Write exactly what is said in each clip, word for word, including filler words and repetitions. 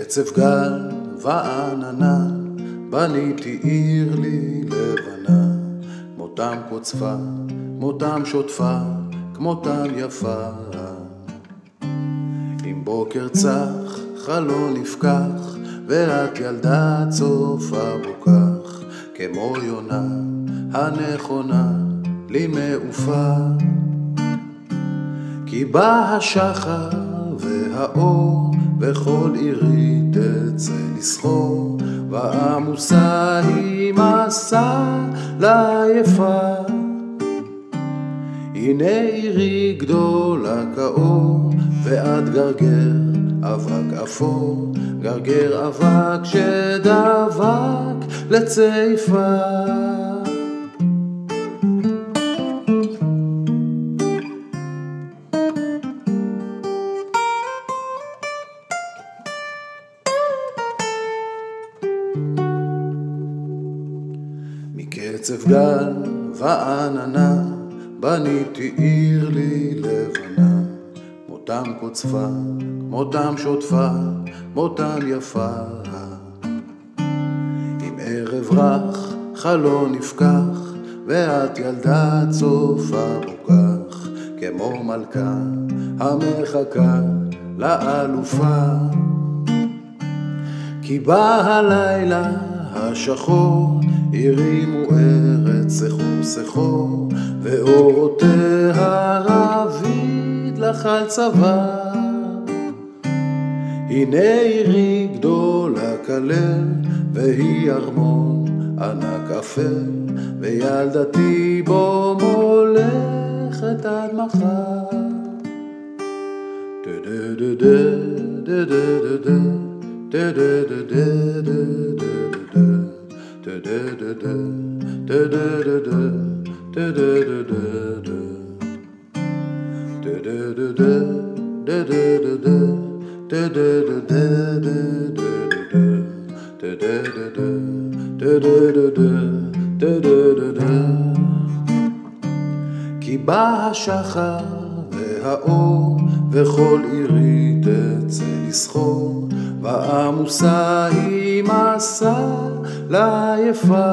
מקצף גל ועננה בניתי עיר לי לבנה, מותם קוצפה, מותם שוטפה, כמותם יפה. עם בוקר צח, חלון נפקח, ואת ילדה צופה בו כך, כמו יונה הנכונה לי מעופה. כי בא השחר והאור, בכל עירי תצא לסחור, ועמוסה היא מסע ליפה. הנה עירי גדולה כאור, ואת גרגר אבק אפור, גרגר אבק שדבק לצעיפה. מקצף גל ועננה בניתי עיר לי לבנה, מותם קוצפה, מותם שוטפה, מותם יפה. עם ערב רך, חלון נפקח, ואת ילדה צופה בו כך, כמו מלכה המחכה לאלופה. כי בא הלילה השחור, עירי מוארת סחור סחור, ואורותיה רביד לך על צוואר. הנה עירי גדולה כלל, והיא ארמון ענק אפל, וילדתי בו מולכת עד מחר. כי בא השחר והאור, וכל עירי תצא לסחור, ועמוסה היא מסע ליפה.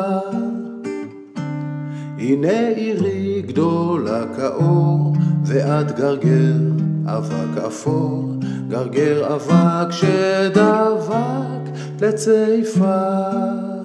הנה עירי גדולה כאור, ואת גרגר אבק אפור, גרגר אבק שדבק לצעיפה.